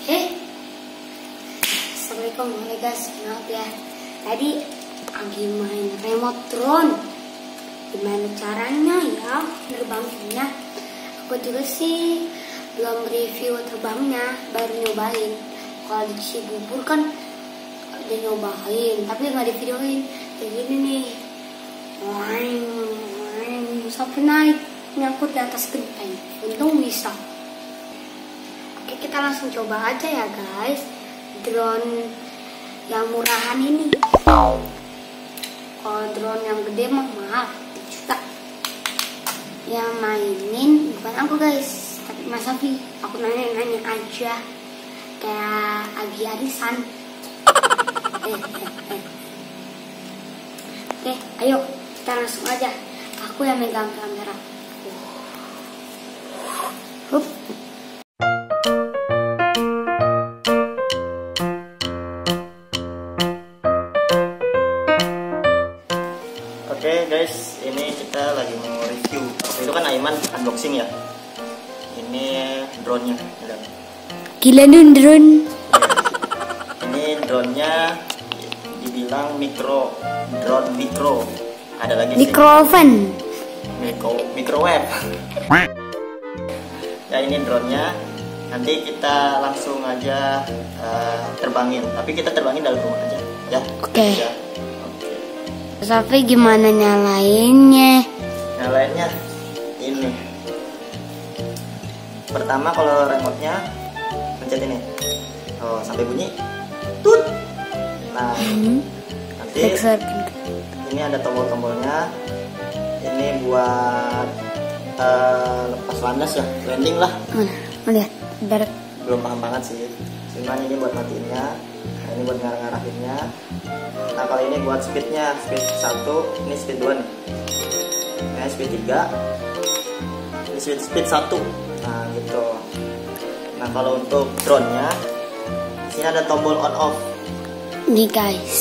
Assalamualaikum guys, maaf ya. Tadi lagi main remote drone. Gimana caranya ya nerbanginnya? Aku juga sih belum review terbangnya, baru nyobain. Kalau di Cibubur kan udah nyobain, tapi nggak di videoin. Kayak gini nih, sampai naik nyangkut di atas genteng. Untung bisa. Oke, kita langsung coba aja ya guys. Drone yang murahan ini. Kalau drone yang gede mah mahal, juta. Yang mainin bukan aku guys, tapi Mas Afi. Aku nanya aja, kayak Agi Arisan. Oke, ayo kita langsung aja. Aku yang megang kamera. Hup. Oke guys, ini kita lagi mau review. Itu kan Aiman unboxing ya. Ini drone-nya. Gila nih drone. Ini drone-nya dibilang drone mikro. Ada lagi Microphone. Microwave. Ya ini drone-nya. Nanti kita langsung aja terbangin. Tapi kita terbangin dalam rumah aja, ya. Oke. Ya. Tapi gimana nyalainnya? Nyalainnya ini. Pertama kalau remote-nya pencet ini. Oh, sampai bunyi. Tut. Nah, nanti ini ada tombol-tombolnya. Ini buat lepas landas ya, landing lah. Mana? Lihat, darat. Belum paham banget sih. Cuman ini buat matiinnya. Nah, ini buat ngarah-ngarahinnya. Nah, kalau ini buat speednya, speed 1, ini speed 2 nih. Ini speed 3. Ini speed 1. Nah, gitu. Nah, kalau untuk drone-nya, sini ada tombol on off. Nih guys.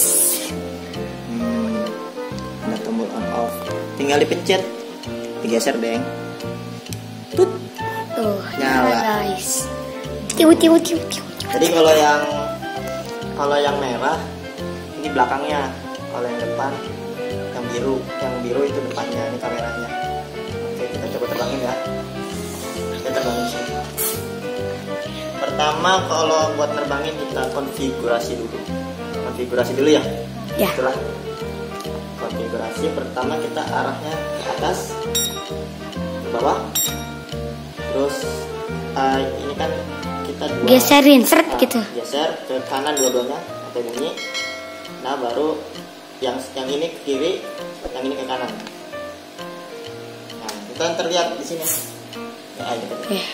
Ada tombol on off. Tinggal dipencet, digeser, Beng. Tut. Tuh, nyala guys. Tiu. Jadi kalau yang merah ini belakangnya, kalau yang depan yang biru itu depannya, ini kameranya. Oke, kita coba terbangin ya. Kita terbangin sih. Pertama kalau buat terbangin kita konfigurasi dulu ya. Ya. Itulah konfigurasi. Pertama kita arahnya ke atas, ke bawah. Terus ini kan kita geserin seret gitu. Geser ke kanan dua-duanya sampai bunyi. Nah, baru yang ini ke kiri, yang ini ke kanan. Nah, kita terlihat di sini. Ya, gitu. Yeah.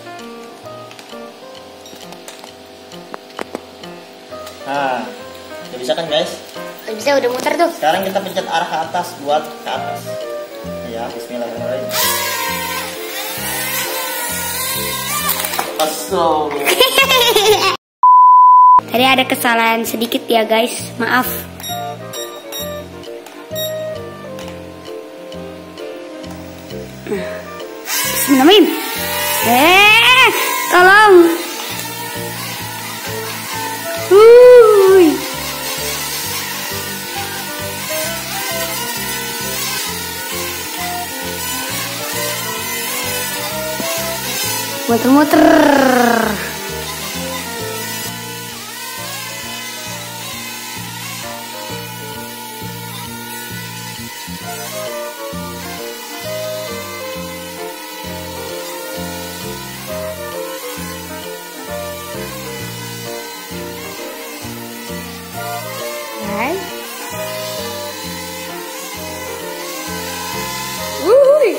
Nah, udah bisa kan guys? Bisa, udah muter tuh. Sekarang kita pencet arah ke atas buat ke atas. Ya, bismillahirrahmanirrahim. Asal. Tadi ada kesalahan sedikit ya guys, maaf. Bismillahirrahmanirrahim. Tolong. Muter-muter. Guys. Wuih.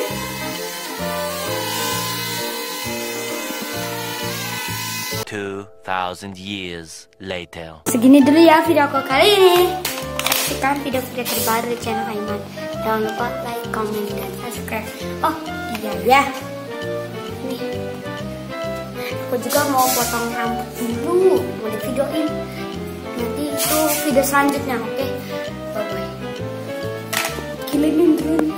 2,000 years later. Segini dulu ya video aku kali ini. Saksikan video-video terbaru di channel Aiman. Jangan lupa like, comment, dan subscribe. Oh iya ya. Nih, aku juga mau potong rambut dulu, mau di videoin. Nanti itu video selanjutnya, oke? Bye bye. Gila nih drone.